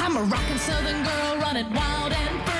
I'm a rockin' southern girl running wild and free.